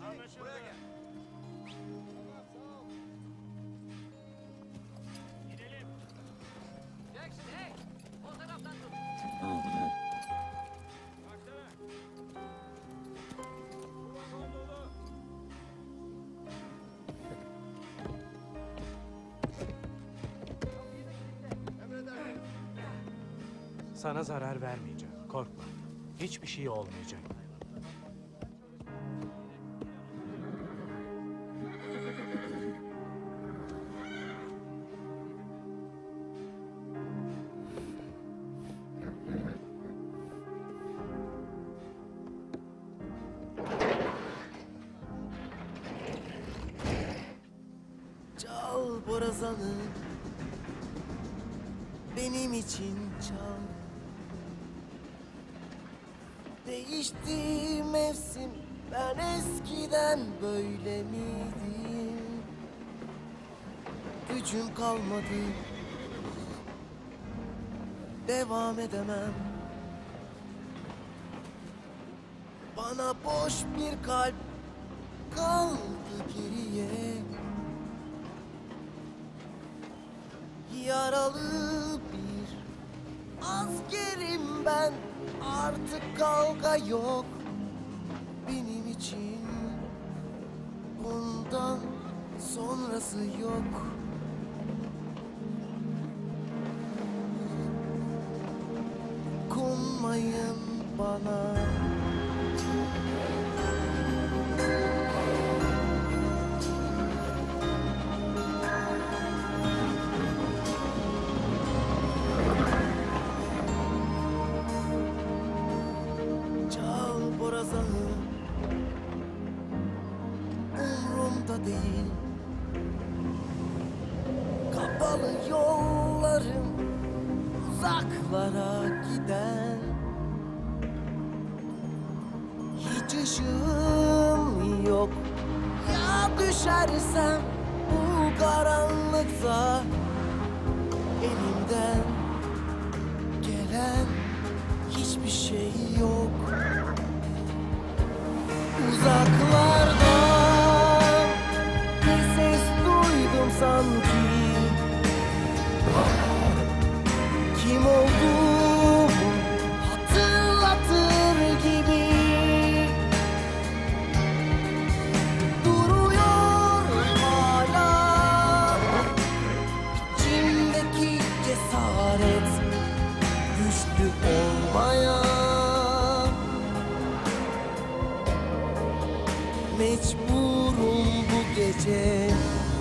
Buraya gel. Gidelim. Jackson, hey! O taraftan tut. Baksana. Emredersiniz. Sana zarar vermeyeceğim. Korkma. Hiçbir şey olmayacak. Çal borazanı, benim için çal. Değişti mevsim, ben eskiden böyle miydim? Gücüm kalmadı, devam edemem. Bana boş bir kalp kaldı geriye. Yaralı bir askerim ben, artık kavga yok benim için. Bundan sonrası yok. Dokunmayın bana. Çal borazanı, umrumda değil. Kapalı yollarım uzaklara giden. Hiç ışığım yok. Ya düşersem bu karanlıkta, elimden gelen hiçbir şey yok. Uzaklarda bir ses duydum sanki. Kim olduğumu hatırlatır gibi. Duruyor hala içimdeki cesaret, güçlü olmaya. Mecburum bu gece